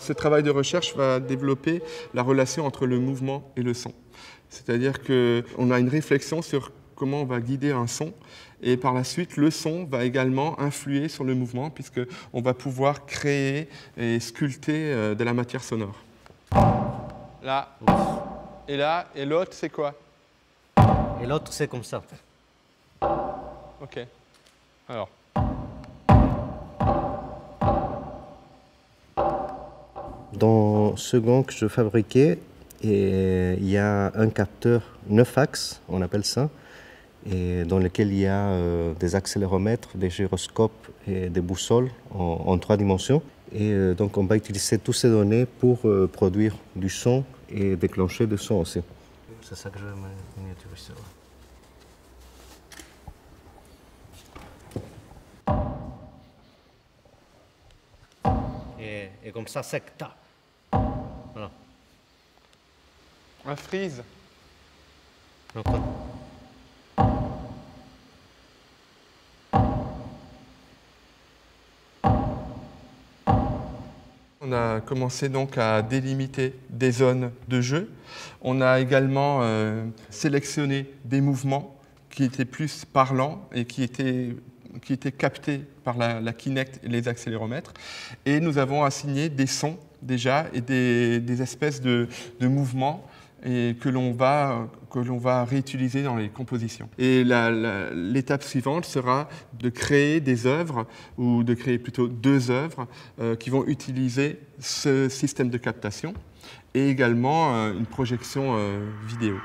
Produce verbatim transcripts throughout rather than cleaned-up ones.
Ce travail de recherche va développer la relation entre le mouvement et le son. C'est-à-dire qu'on a une réflexion sur comment on va guider un son et par la suite, le son va également influer sur le mouvement puisqu'on va pouvoir créer et sculpter de la matière sonore. Là, et là, et l'autre, c'est quoi? Et l'autre, c'est comme ça. Ok. Alors. Dans ce gong que je fabriquais, et il y a un capteur neuf axes, on appelle ça, et dans lequel il y a euh, des accéléromètres, des gyroscopes et des boussoles en, en trois dimensions. Et euh, donc on va utiliser toutes ces données pour euh, produire du son et déclencher du son aussi. C'est ça que je vais miniaturiser. Et, et comme ça, c'est ta. Voilà. Un freeze. Donc, on a commencé donc à délimiter des zones de jeu. On a également euh, sélectionné des mouvements qui étaient plus parlants et qui étaient, qui étaient captés par la, la Kinect et les accéléromètres. Et nous avons assigné des sons déjà et des, des espèces de, de mouvements et que l'on va, que l'on va réutiliser dans les compositions. Et l'étape suivante sera de créer des œuvres, ou de créer plutôt deux œuvres, euh, qui vont utiliser ce système de captation, et également euh, une projection euh, vidéo.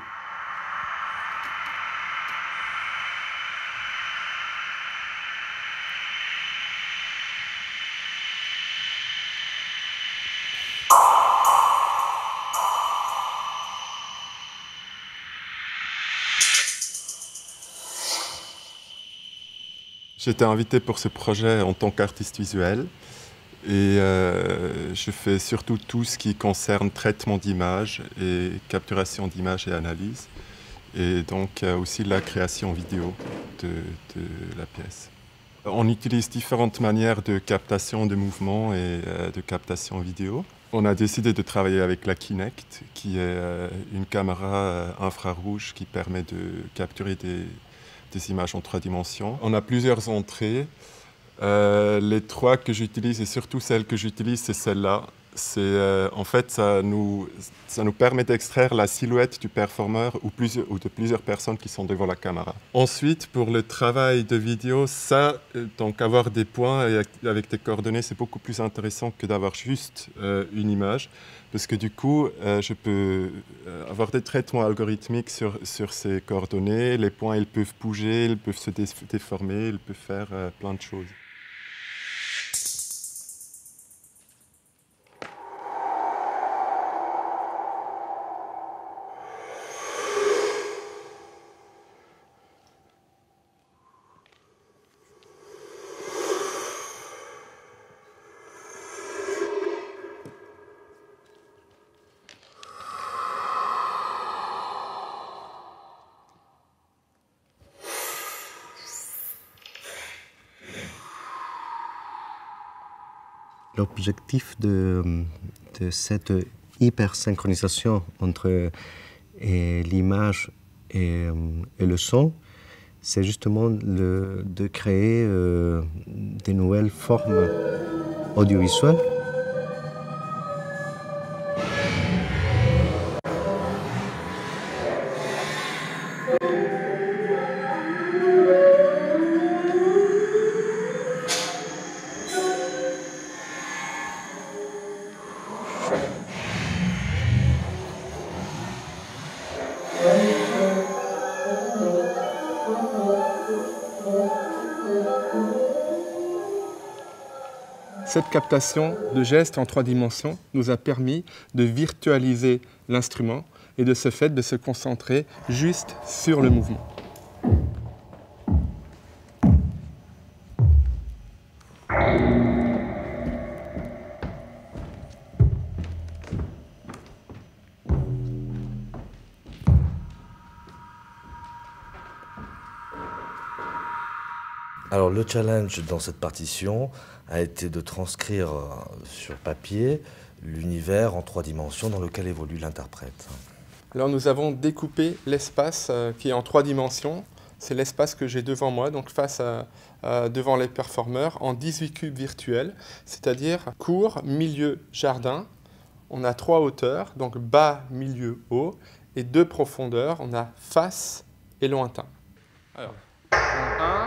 J'ai été invité pour ce projet en tant qu'artiste visuel et euh, je fais surtout tout ce qui concerne traitement d'images et capturation d'images et analyse, et donc euh, aussi la création vidéo de, de la pièce. On utilise différentes manières de captation de mouvements et euh, de captation vidéo. On a décidé de travailler avec la Kinect, qui est euh, une caméra euh, infrarouge qui permet de capturer des des images en trois dimensions. On a plusieurs entrées. Euh, les trois que j'utilise, et surtout celle que j'utilise, c'est celle-là. Euh, en fait, ça nous, ça nous permet d'extraire la silhouette du performeur ou, plusieurs, ou de plusieurs personnes qui sont devant la caméra. Ensuite, pour le travail de vidéo, ça, donc avoir des points et avec des coordonnées, c'est beaucoup plus intéressant que d'avoir juste euh, une image. Parce que du coup, euh, je peux avoir des traitements algorithmiques sur, sur ces coordonnées. Les points, ils peuvent bouger, ils peuvent se dé déformer, ils peuvent faire euh, plein de choses. L'objectif de, de cette hypersynchronisation entre l'image et, et le son, c'est justement le, de créer euh, des nouvelles formes audiovisuelles. Cette captation de gestes en trois dimensions nous a permis de virtualiser l'instrument et de ce fait de se concentrer juste sur le mouvement. Alors le challenge dans cette partition a été de transcrire sur papier l'univers en trois dimensions dans lequel évolue l'interprète. Alors nous avons découpé l'espace euh, qui est en trois dimensions. C'est l'espace que j'ai devant moi, donc face à, à devant les performeurs, en dix-huit cubes virtuels, c'est-à-dire cour, milieu, jardin. On a trois hauteurs, donc bas, milieu, haut, et deux profondeurs. On a face et lointain. Alors, un,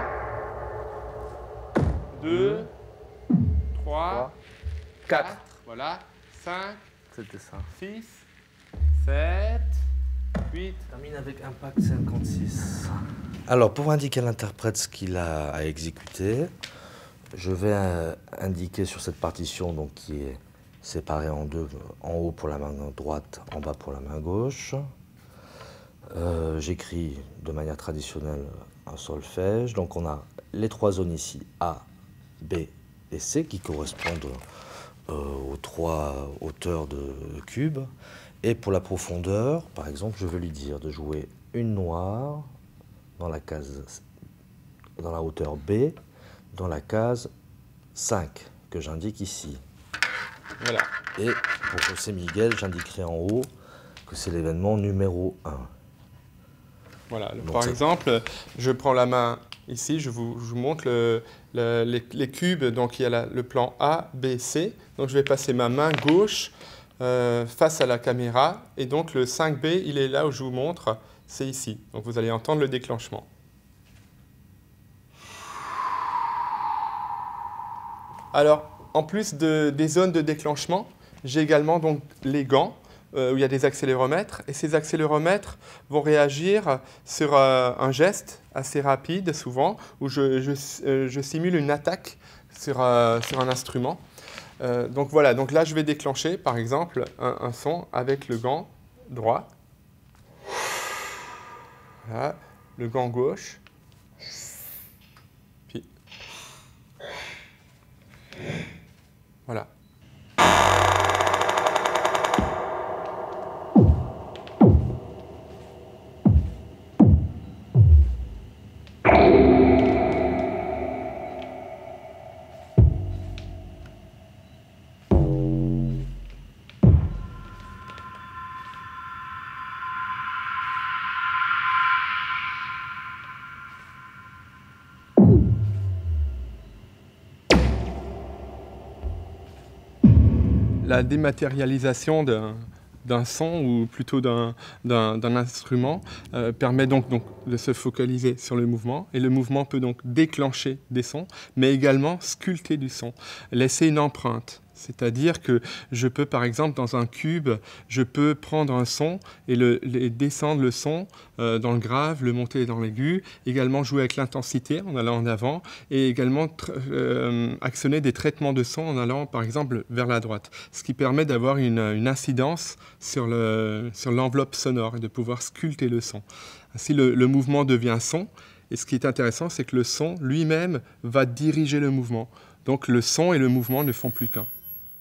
deux, trois, quatre, voilà, cinq, C'était ça. six, sept, huit. Termine avec impact cinquante-six. Alors, pour indiquer à l'interprète ce qu'il a à exécuter, je vais euh, indiquer sur cette partition donc, qui est séparée en deux, en haut pour la main droite, en bas pour la main gauche. Euh, J'écris de manière traditionnelle un solfège. Donc on a les trois zones ici, A, B et C, qui correspondent euh, aux trois hauteurs de cube. Et pour la profondeur, par exemple, je veux lui dire de jouer une noire dans la case, dans la hauteur B, dans la case cinq, que j'indique ici. Voilà. Et pour José Miguel, j'indiquerai en haut que c'est l'événement numéro un. Voilà. Donc par ça... exemple, je prends la main ici, je vous, je vous montre le, le, les, les cubes. Donc il y a la, le plan A, B, C. Donc je vais passer ma main gauche euh, face à la caméra. Et donc le cinq B, il est là où je vous montre, c'est ici. Donc vous allez entendre le déclenchement. Alors, en plus de, des zones de déclenchement, j'ai également donc les gants euh, où il y a des accéléromètres. Et ces accéléromètres vont réagir sur euh, un geste assez rapide, souvent, où je, je, euh, je simule une attaque sur, euh, sur un instrument. Euh, donc voilà, donc là je vais déclencher par exemple un, un son avec le gant droit. Voilà, le gant gauche. Puis voilà. La dématérialisation d'un d'un son ou plutôt d'un d'un instrument euh, permet donc, donc de se focaliser sur le mouvement et le mouvement peut donc déclencher des sons mais également sculpter du son, laisser une empreinte. C'est-à-dire que je peux, par exemple, dans un cube, je peux prendre un son et, le, et descendre le son euh, dans le grave, le monter dans l'aigu, également jouer avec l'intensité en allant en avant et également euh, actionner des traitements de son en allant, par exemple, vers la droite. Ce qui permet d'avoir une, une incidence sur le, sur l'enveloppe sonore et de pouvoir sculpter le son. Ainsi, le, le mouvement devient son et ce qui est intéressant, c'est que le son lui-même va diriger le mouvement. Donc le son et le mouvement ne font plus qu'un.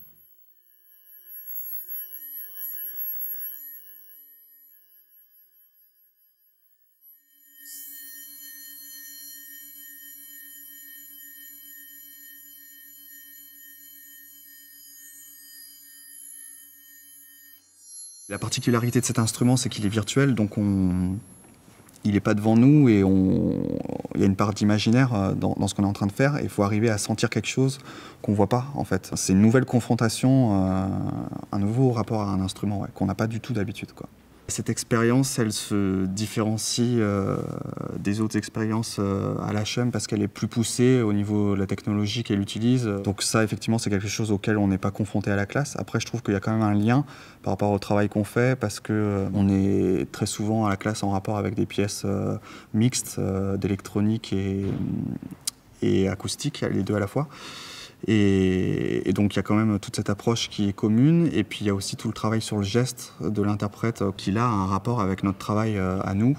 La particularité de cet instrument, c'est qu'il est virtuel, donc on... il n'est pas devant nous et on... il y a une part d'imaginaire dans, dans ce qu'on est en train de faire et il faut arriver à sentir quelque chose qu'on ne voit pas en fait. C'est une nouvelle confrontation, euh, un nouveau rapport à un instrument ouais, qu'on n'a pas du tout d'habitude, quoi. Cette expérience, elle se différencie euh, des autres expériences euh, à l'H M parce qu'elle est plus poussée au niveau de la technologie qu'elle utilise. Donc ça, effectivement, c'est quelque chose auquel on n'est pas confronté à la classe. Après, je trouve qu'il y a quand même un lien par rapport au travail qu'on fait parce qu'on euh, est très souvent à la classe en rapport avec des pièces euh, mixtes euh, d'électronique et, et acoustique, les deux à la fois. Et, et donc il y a quand même toute cette approche qui est commune et puis il y a aussi tout le travail sur le geste de l'interprète qui là a un rapport avec notre travail à nous.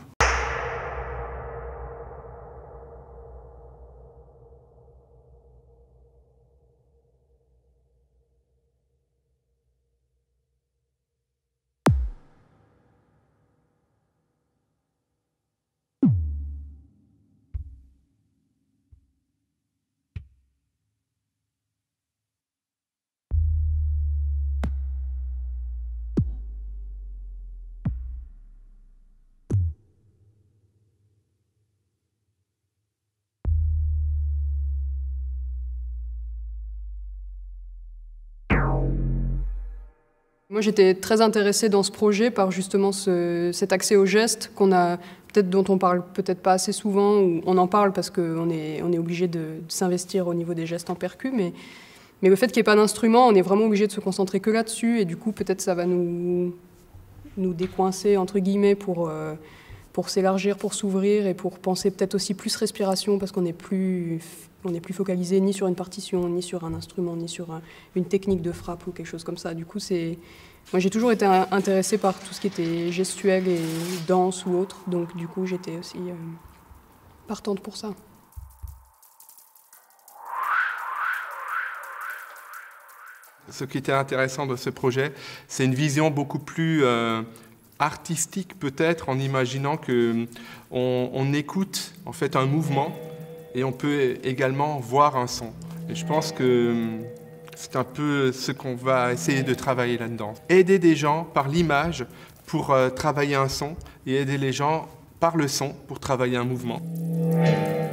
Moi, j'étais très intéressée dans ce projet par justement ce, cet accès au geste qu'on a, peut-être dont on parle peut-être pas assez souvent, ou on en parle parce qu'on est, on est obligé de, de s'investir au niveau des gestes en percu, mais, mais le fait qu'il n'y ait pas d'instrument, on est vraiment obligé de se concentrer que là-dessus, et du coup, peut-être ça va nous, nous décoincer, entre guillemets, pour, euh, pour s'élargir, pour s'ouvrir, et pour penser peut-être aussi plus respiration, parce qu'on n'est plus... On n'est plus focalisé ni sur une partition, ni sur un instrument, ni sur un, une technique de frappe ou quelque chose comme ça. Du coup, c'est... Moi, j'ai toujours été intéressée par tout ce qui était gestuel et danse ou autre. Donc, du coup, j'étais aussi euh, partante pour ça. Ce qui était intéressant de ce projet, c'est une vision beaucoup plus euh, artistique peut-être, en imaginant qu'on on écoute en fait un mouvement, et on peut également voir un son. Et je pense que c'est un peu ce qu'on va essayer de travailler là-dedans. Aider des gens par l'image pour euh, travailler un son, et aider les gens par le son pour travailler un mouvement.